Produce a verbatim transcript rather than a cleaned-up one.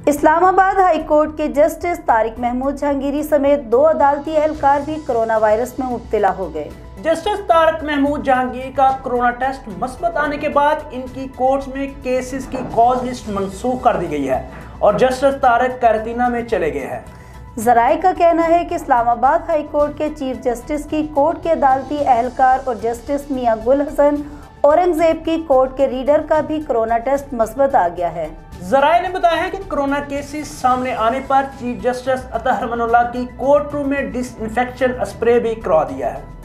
Islamabad high court के justice Tariq Mahmood Jahangiri समेत दो अदालती एहलकार भी कोरोना वायरस में मुब्तला हो गए। जस्टिस तारिक महमूद जहांगीरी का कोरोना टेस्ट मुस्बत आने के बाद इनकी कोर्ट्स में केसेस की कॉज लिस्ट मनसूख कर दी गई है और जस्टिस तारिक कैरेंटीना में चले गए हैं। जराये का कहना है कि इस्लामाबाद हाई कोर्ट के चीफ जस्टिस की कोर्ट के अदालती एहलकार और जस्टिस मियां गुल हसन औरंगजेब की कोर्ट के रीडर का भी कोरोना टेस्ट मुस्बत आ गया है। जराये ने बताया है कि कोरोना केसेस सामने आने पर चीफ जस्टिस अतहर मनोल्लाह की कोर्ट रूम में डिसइंफेक्शन स्प्रे भी करवा दिया है।